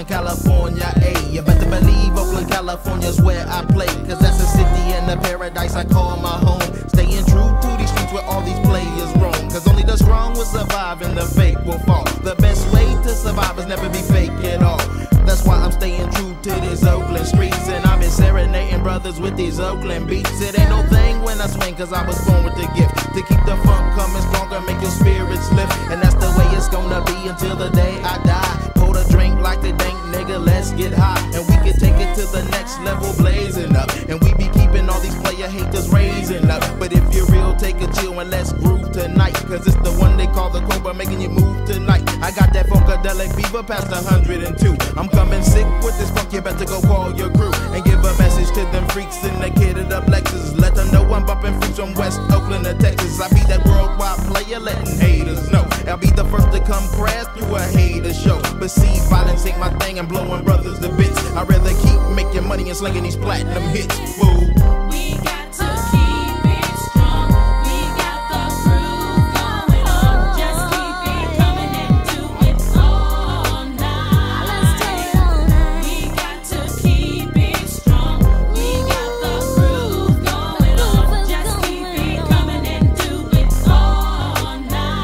Oakland, California, ayy. You better believe Oakland, California's where I play, cause that's a city and a paradise I call my home. Staying true to these streets where all these players roam, cause only the strong will survive and the fake will fall. The best way to survive is never be fake at all. That's why I'm staying true to these Oakland streets, and I've been serenading brothers with these Oakland beats. It ain't no thing when I swing, cause I was born with the gift to keep the funk coming stronger, make your spirits lift. And that's the way it's gonna be until the day I die. Pour a drink like the dank nigga, let's get high, and we can take it to the next level, blazing up. And we be keeping all these player haters raising up. But if you're real, take a chill and let's groove tonight, cause it's the one they call the Cobra, making you move tonight. I got that funkadelic fever past 102. I'm coming sick with this funk, you better go call your crew and give a message to them freaks in the kitted up Lexus. Let them know I'm bumping fruits from West Oakland to Texas. I be that worldwide player letting haters know. I'll be the first to come crash through a hater show. But see, violence ain't my thing, I'm blowing brothers to bits. I'd rather keep making money and slinging these platinum hits. Fool. We got to keep it strong. We got the groove going on. Just keep it coming and do it all night. Let's do it all night. We got to keep it strong. We got the groove going on. Just keep it coming and do it all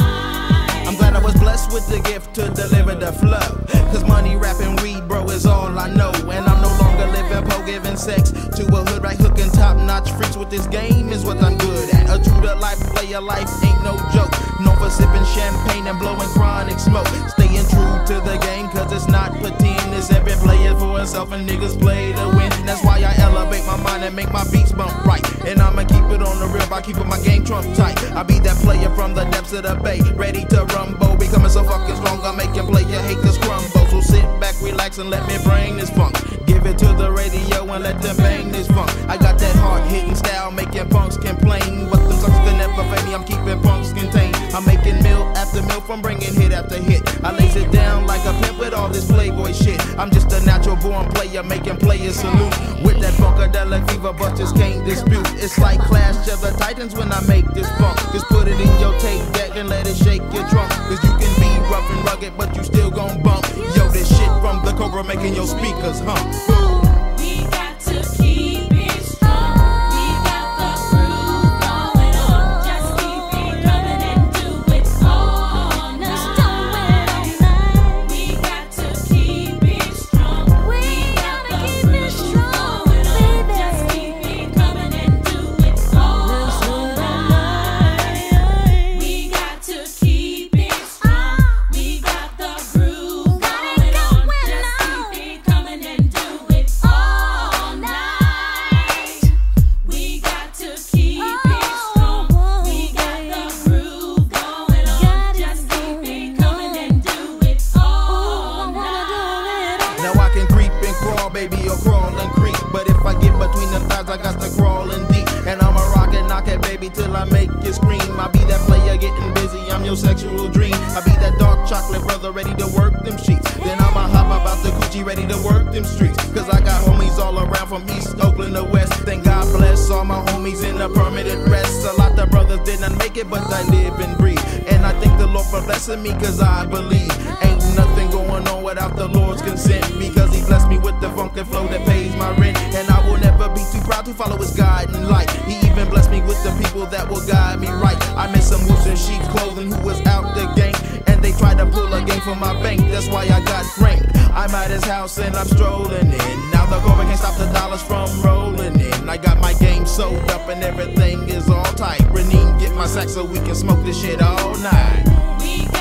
night. I'm glad I was blessed with the gift to deliver the flow, cause money, rap, and weed, bro, is all I know. And I'm no longer living po, giving sex to a hood right hooking top-notch freaks with this game is what I'm good at. A true to life player, life ain't no joke. Known for sipping champagne and blowing chronic smoke. Staying true to the game, cause it's not pretend. It's every player for himself and niggas play to win. That's why I elevate my mind and make my beats bump right. And I'ma keep it on the real by keeping my game trump tight. I be that player from the depths of the bay, ready to rumble, becoming so fucking strong, I'm making player haters crumble. So sit back, relax, and let me bring this funk. Give it to the radio and let them bang this funk. I got that hard-hitting style, making punks complain, but them sucks can never fade me, I'm keeping punks contained. I'm making meal after meal from bringing hit after hit. I lays it down like a pimp with all this playboy shit. I'm just a natural born player, making players salute. With that funkadelic fever, but just can't dispute. It's like Clash of the Titans when I make this funk. Just put it in your tape deck and let it shake your trunk, cause you can be rough and rugged, but you still gon' bump. Yo, this shit from the Cobra making your speakers hump. We got to keep it strong. We got the groove going on. Just keep it coming and do it all night. We got to keep it strong. We got the groove going on. Just keep it coming and do it all night. We got to keep it strong. We got the groove going on. Just keep it coming and do it all night. We got to keep it strong. We got the groove going on. Just keep it coming and do it all night. Now I can creep and crawl, baby, or crawl and creep, but if I get between them thighs, I got to crawl in deep. And I'ma rock and knock it, baby, till I make you scream. I be that player getting busy, I'm your sexual dream. I be that dark chocolate brother ready to work them sheets. Then I'ma hop about the Gucci ready to work them streets, cause I got homies all around from East Oakland to West. Thank God bless all my homies in a permanent rest. A lot of brothers didn't make it, but I live and breathe. And I thank the Lord for blessing me, cause I believe ain't nothing going on without the Lord's consent, because he blessed me with the funky flow that pays my rent. And I will never be too proud to follow his guiding light. He even blessed me with the people that will guide me right. I met some wolves in sheep clothing who was out the gang, and they tried to pull a game from my bank. That's why I got framed. I'm at his house and I'm strolling in. Now the Cobra can't stop the dollars from rolling in. I got my game sold up and everything is all tight. Reneen, get my sack so we can smoke this shit all night. We